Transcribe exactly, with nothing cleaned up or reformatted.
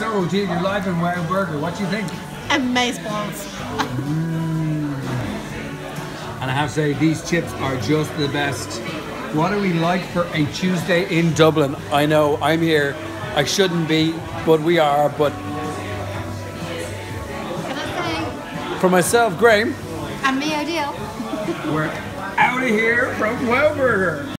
So, Odile, you're live in Wow Burger. What do you think? Amazeballs. Mm. And I have to say, these chips are just the best. What are we like for a Tuesday in Dublin? I know I'm here. I shouldn't be, but we are. But Can I say? For myself, Graham. And me, Odile. We're out of here from Wow Burger.